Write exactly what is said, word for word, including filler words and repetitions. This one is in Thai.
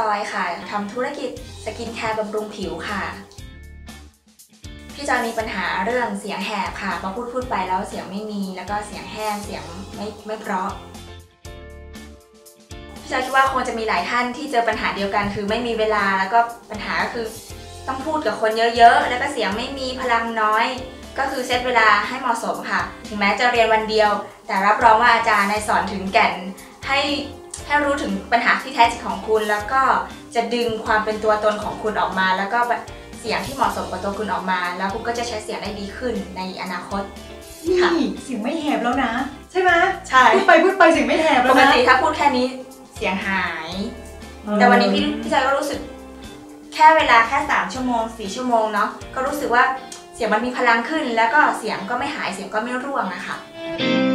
อยค่ะทำธุรกิจสกินแคร์บำรุงผิวค่ะพี่จอยมีปัญหาเรื่องเสียงแหบค่ะพอพูดพูดไปแล้วเสียงไม่มีแล้วก็เสียงแห้งเสียงไม่ไม่เพราะพี่จอยคิดว่าคงจะมีหลายท่านที่เจอปัญหาเดียวกันคือไม่มีเวลาแล้วก็ปัญหาก็คือต้องพูดกับคนเยอะๆแล้วก็เสียงไม่มีพลังน้อยก็คือเซตเวลาให้เหมาะสมค่ะถึงแม้จะเรียนวันเดียวแต่รับรองว่าอาจารย์ในสอนถึงแก่นให้ให้รู้ถึงปัญหาที่แท้จริงของคุณแล้วก็จะดึงความเป็นตัวตนของคุณออกมาแล้วก็เสียงที่เหมาะสมกับตัวคุณออกมาแล้วคุณก็จะใช้เสียงได้ดีขึ้นในอนาคตนี่เสียงไม่แหบแล้วนะใช่ไหมใช่พูดไปพูดไปเสียงไม่แหบแล้วนะปกติถ้าพูดแค่นี้เสียงหายแต่วันนี้พี่พี่จอยก็รู้สึกแค่เวลาแค่สามชั่วโมงสี่ชั่วโมงเนาะก็รู้สึกว่าเสียงมันมีพลังขึ้นแล้วก็เสียงก็ไม่หายเสียงก็ไม่ร่วงอะค่ะ